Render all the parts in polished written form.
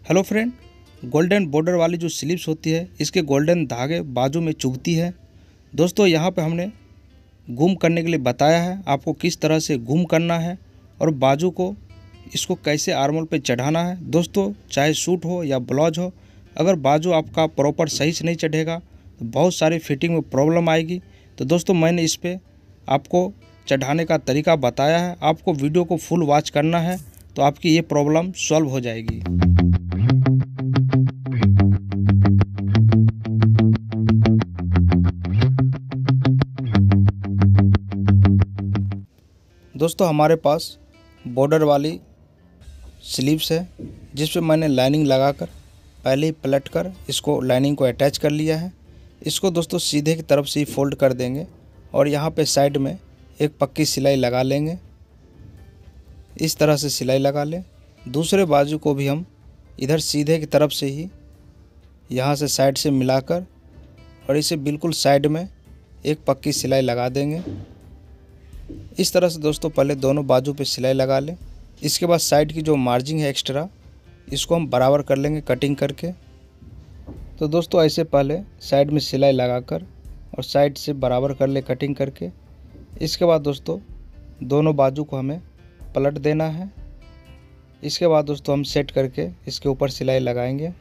Hello friend, golden border वाली जो sleeves होती है इसके गोल्डन धागे बाजू में चुभती है। दोस्तों यहाँ पे हमने गुम करने के लिए बताया है आपको किस तरह से गुम करना है और बाजू को इसको कैसे आर्मोल पे चढ़ाना है। दोस्तों चाहे सूट हो या ब्लाउज हो, अगर बाजू आपका प्रॉपर सही से नहीं चढ़ेगा तो बहुत सारी फिटिंग में प्रॉब्लम आएगी। तो दोस्तों मैंने इस पर आपको चढ़ाने का तरीका बताया है, आपको वीडियो को फुल वॉच करना है तो आपकी ये प्रॉब्लम सॉल्व हो जाएगी। दोस्तों हमारे पास बॉर्डर वाली स्लीव्स है जिस पे मैंने लाइनिंग लगाकर पहले ही पलट कर इसको लाइनिंग को अटैच कर लिया है। इसको दोस्तों सीधे की तरफ से ही फोल्ड कर देंगे और यहाँ पे साइड में एक पक्की सिलाई लगा लेंगे। इस तरह से सिलाई लगा लें। दूसरे बाजू को भी हम इधर सीधे की तरफ से ही यहाँ से साइड से मिलाकर और इसे बिल्कुल साइड में एक पक्की सिलाई लगा देंगे। इस तरह से दोस्तों पहले दोनों बाजू पे सिलाई लगा लें। इसके बाद साइड की जो मार्जिन है एक्स्ट्रा, इसको हम बराबर कर लेंगे कटिंग करके। तो दोस्तों ऐसे पहले साइड में सिलाई लगाकर और साइड से बराबर कर ले कटिंग करके। इसके बाद दोस्तों दोनों बाजू को हमें पलट देना है। इसके बाद दोस्तों हम सेट करके इसके ऊपर सिलाई लगाएंगे।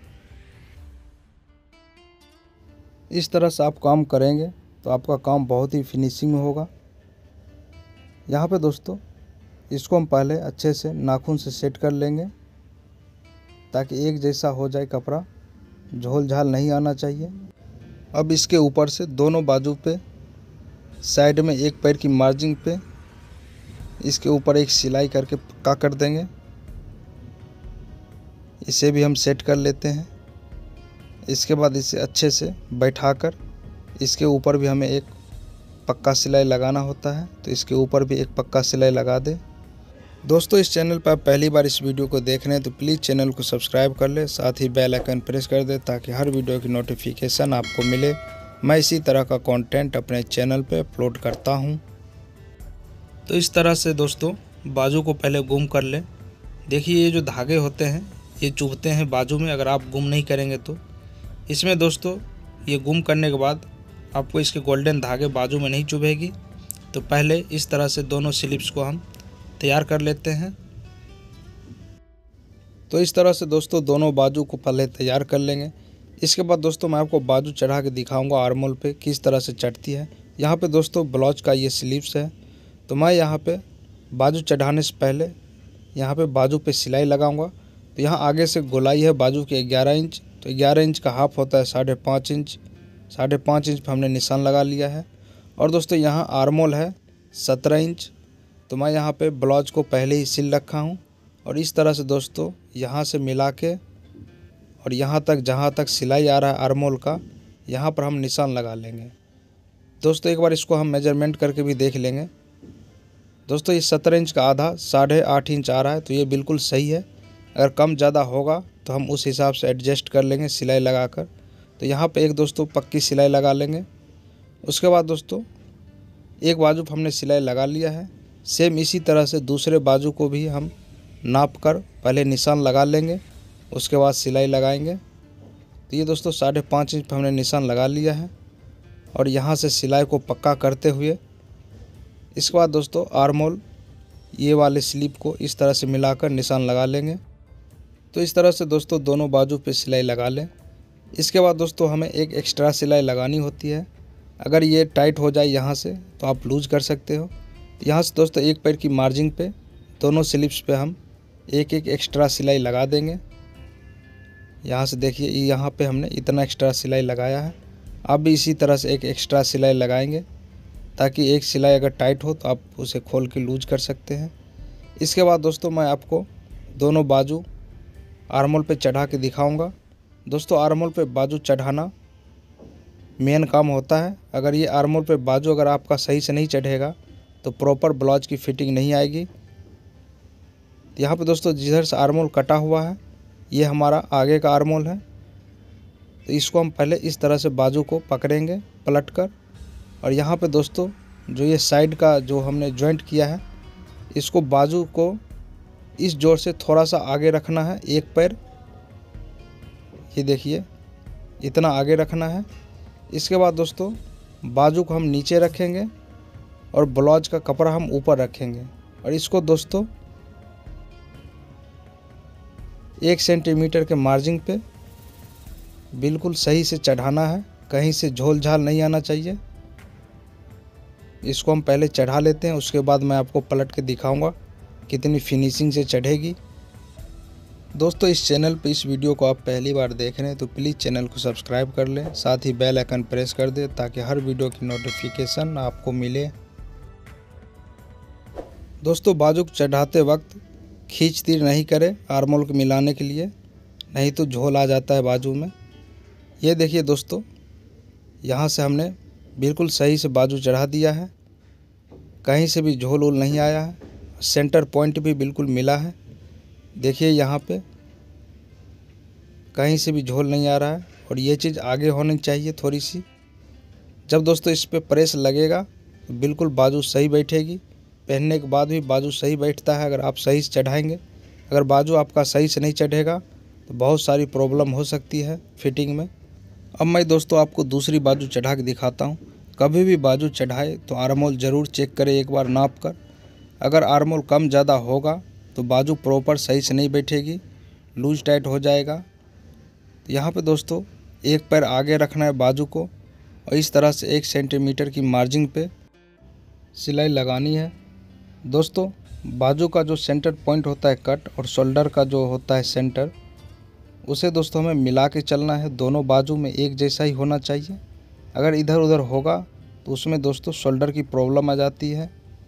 इस तरह से आप काम करेंगे तो आपका काम बहुत ही फिनिशिंग में होगा। यहाँ पे दोस्तों इसको हम पहले अच्छे से नाखून से सेट कर लेंगे ताकि एक जैसा हो जाए कपड़ा, झोल झाल नहीं आना चाहिए। अब इसके ऊपर से दोनों बाजू पे साइड में एक पैर की मार्जिन पे इसके ऊपर एक सिलाई करके पक्का कर देंगे। इसे भी हम सेट कर लेते हैं। इसके बाद इसे अच्छे से बैठाकर इसके ऊपर भी हमें एक पक्का सिलाई लगाना होता है, तो इसके ऊपर भी एक पक्का सिलाई लगा दें। दोस्तों इस चैनल पर आप पहली बार इस वीडियो को देख रहे हैं तो प्लीज़ चैनल को सब्सक्राइब कर ले, साथ ही बेल आइकन प्रेस कर दे ताकि हर वीडियो की नोटिफिकेशन आपको मिले। मैं इसी तरह का कंटेंट अपने चैनल पे अपलोड करता हूं। तो इस तरह से दोस्तों बाजू को पहले गुम कर लें। देखिए ये जो धागे होते हैं ये चुभते हैं बाजू में, अगर आप गुम नहीं करेंगे तो। इसमें दोस्तों ये गुम करने के बाद आपको इसके गोल्डन धागे बाजू में नहीं चुभेगी। तो पहले इस तरह से दोनों स्लीव्स को हम तैयार कर लेते हैं। तो इस तरह से दोस्तों दोनों बाजू को पहले तैयार कर लेंगे। इसके बाद दोस्तों मैं आपको बाजू चढ़ा के दिखाऊंगा आर्मोल पे किस तरह से चढ़ती है। यहाँ पे दोस्तों ब्लाउज का ये स्लीव्स है, तो मैं यहाँ पे बाजू चढ़ाने से पहले यहाँ पे बाजू पे सिलाई लगाऊंगा। तो यहाँ आगे से गोलाई है बाजू की 11 इंच, तो 11 इंच का हाफ होता है 5.5 इंच। 5.5 इंच पर हमने निशान लगा लिया है। और दोस्तों यहाँ आर्मोल है 17 इंच, तो मैं यहाँ पे ब्लाउज को पहले ही सिल रखा हूँ। और इस तरह से दोस्तों यहाँ से मिला के और यहाँ तक जहाँ तक सिलाई आ रहा है आर्मोल का, यहाँ पर हम निशान लगा लेंगे। दोस्तों एक बार इसको हम मेजरमेंट करके भी देख लेंगे। दोस्तों ये 17 इंच का आधा 8.5 इंच आ रहा है, तो ये बिल्कुल सही है। अगर कम ज़्यादा होगा तो हम उस हिसाब से एडजस्ट कर लेंगे सिलाई लगाकर। तो यहाँ पे एक दोस्तों पक्की सिलाई लगा लेंगे। उसके बाद दोस्तों एक बाजू पर हमने सिलाई लगा लिया है। सेम इसी तरह से दूसरे बाजू को भी हम नाप कर पहले निशान लगा लेंगे, उसके बाद सिलाई लगाएंगे। तो ये दोस्तों 5.5 इंच पर हमने निशान लगा लिया है और यहाँ से सिलाई को पक्का करते हुए इसके बाद दोस्तों आर्मोल ये वाले स्लीव को इस तरह से मिलाकर निशान लगा लेंगे। तो इस तरह से दोस्तों दोनों बाजू पे सिलाई लगा लें। इसके बाद दोस्तों हमें एक एक्स्ट्रा सिलाई लगानी होती है। अगर ये टाइट हो जाए यहाँ से तो आप लूज कर सकते हो। यहाँ से दोस्तों एक पैर की मार्जिन पे दोनों स्लीव्स पे हम एक एक एक्स्ट्रा सिलाई लगा देंगे। यहाँ से देखिए यहाँ पे हमने इतना एक्स्ट्रा सिलाई लगाया है। आप भी इसी तरह से एक एक्स्ट्रा सिलाई लगाएंगे ताकि एक सिलाई अगर टाइट हो तो आप उसे खोल के लूज कर सकते हैं। इसके बाद दोस्तों मैं आपको दोनों बाजू आर्मोल पे चढ़ा के दिखाऊंगा। दोस्तों आर्मोल पे बाजू चढ़ाना मेन काम होता है। अगर ये आर्मोल पे बाजू अगर आपका सही से नहीं चढ़ेगा तो प्रॉपर ब्लाउज की फिटिंग नहीं आएगी। यहाँ पे दोस्तों जिधर से आर्मोल कटा हुआ है ये हमारा आगे का आर्मोल है, तो इसको हम पहले इस तरह से बाजू को पकड़ेंगे पलट कर। और यहाँ पे दोस्तों जो ये साइड का जो हमने जॉइंट किया है इसको बाजू को इस जोर से थोड़ा सा आगे रखना है एक पैर, ये देखिए इतना आगे रखना है। इसके बाद दोस्तों बाजू को हम नीचे रखेंगे और ब्लाउज का कपड़ा हम ऊपर रखेंगे और इसको दोस्तों 1 सेंटीमीटर के मार्जिन पे बिल्कुल सही से चढ़ाना है, कहीं से झोल झाल नहीं आना चाहिए। इसको हम पहले चढ़ा लेते हैं, उसके बाद मैं आपको पलट के दिखाऊंगा कितनी फिनिशिंग से चढ़ेगी। दोस्तों इस चैनल पे इस वीडियो को आप पहली बार देख रहे हैं तो प्लीज़ चैनल को सब्सक्राइब कर लें, साथ ही बेल आइकन प्रेस कर दें ताकि हर वीडियो की नोटिफिकेशन आपको मिले। दोस्तों बाजू को चढ़ाते वक्त खींच तीर नहीं करें आर्मोल को मिलाने के लिए, नहीं तो झोल आ जाता है बाजू में। ये देखिए दोस्तों यहाँ से हमने बिल्कुल सही से बाजू चढ़ा दिया है, कहीं से भी झोल वोल नहीं आया है, सेंटर पॉइंट भी बिल्कुल मिला है। देखिए यहाँ पे कहीं से भी झोल नहीं आ रहा है और ये चीज़ आगे होनी चाहिए थोड़ी सी। जब दोस्तों इस पे प्रेस लगेगा तो बिल्कुल बाजू सही बैठेगी। पहनने के बाद भी बाजू सही बैठता है अगर आप सही से चढ़ाएंगे। अगर बाजू आपका सही से नहीं चढ़ेगा तो बहुत सारी प्रॉब्लम हो सकती है फिटिंग में। अब मैं दोस्तों आपको दूसरी बाजू चढ़ा के दिखाता हूँ। कभी भी बाजू चढ़ाए तो आर्मोल ज़रूर चेक करें एक बार नाप कर। अगर आर्मोल कम ज़्यादा होगा तो बाजू प्रॉपर सही से नहीं बैठेगी, लूज टाइट हो जाएगा। तो यहाँ पे दोस्तों एक पैर आगे रखना है बाजू को और इस तरह से 1 सेंटीमीटर की मार्जिन पे सिलाई लगानी है। दोस्तों बाजू का जो सेंटर पॉइंट होता है कट और शोल्डर का जो होता है सेंटर, उसे दोस्तों हमें मिला के चलना है। दोनों बाजू में एक जैसा ही होना चाहिए। अगर इधर उधर होगा तो उसमें दोस्तों शोल्डर की प्रॉब्लम आ जाती है।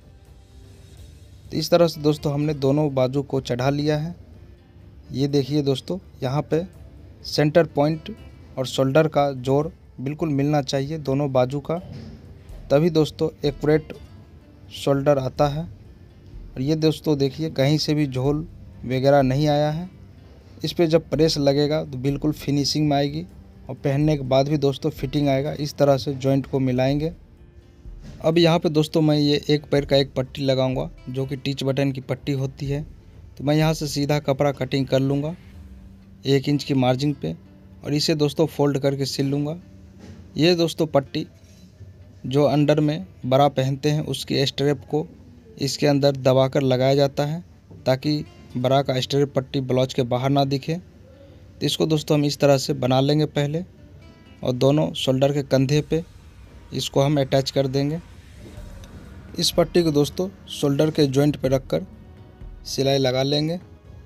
तो इस तरह से दोस्तों हमने दोनों बाजू को चढ़ा लिया है। ये देखिए दोस्तों यहाँ पे सेंटर पॉइंट और शोल्डर का जोर बिल्कुल मिलना चाहिए दोनों बाजू का, तभी दोस्तों एक्यूरेट शोल्डर आता है। और ये दोस्तों देखिए कहीं से भी झोल वगैरह नहीं आया है। इस पे जब प्रेस लगेगा तो बिल्कुल फिनिशिंग में आएगी और पहनने के बाद भी दोस्तों फिटिंग आएगा। इस तरह से जॉइंट को मिलाएंगे। अब यहाँ पे दोस्तों मैं ये एक पैर का एक पट्टी लगाऊंगा जो कि टीच बटन की पट्टी होती है। तो मैं यहाँ से सीधा कपड़ा कटिंग कर लूँगा 1 इंच की मार्जिन पे और इसे दोस्तों फोल्ड करके सिल लूँगा। ये दोस्तों पट्टी जो अंडर में बरा पहनते हैं उसकी स्ट्रेप को इसके अंदर दबाकर लगाया जाता है ताकि बरा का स्ट्रेप पट्टी ब्लाउज के बाहर ना दिखे। तो इसको दोस्तों हम इस तरह से बना लेंगे पहले और दोनों शोल्डर के कंधे पे इसको हम अटैच कर देंगे। इस पट्टी को दोस्तों शोल्डर के जॉइंट पे रखकर सिलाई लगा लेंगे।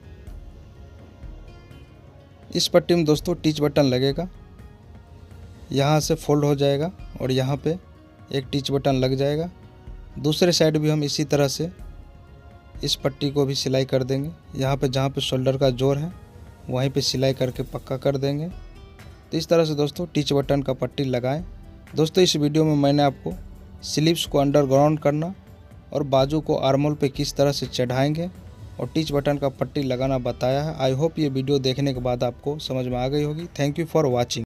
इस पट्टी में दोस्तों टीच बटन लगेगा, यहाँ से फोल्ड हो जाएगा और यहाँ पे एक टीच बटन लग जाएगा। दूसरे साइड भी हम इसी तरह से इस पट्टी को भी सिलाई कर देंगे। यहाँ पे जहाँ पे शोल्डर का जोर है वहीं पे सिलाई करके पक्का कर देंगे। तो इस तरह से दोस्तों टीच बटन का पट्टी लगाएं। दोस्तों इस वीडियो में मैंने आपको स्लीव्स को अंडरग्राउंड करना और बाजू को आर्मोल पे किस तरह से चढ़ाएंगे और टीच बटन का पट्टी लगाना बताया है। आई होप ये वीडियो देखने के बाद आपको समझ में आ गई होगी। Thank you for watching.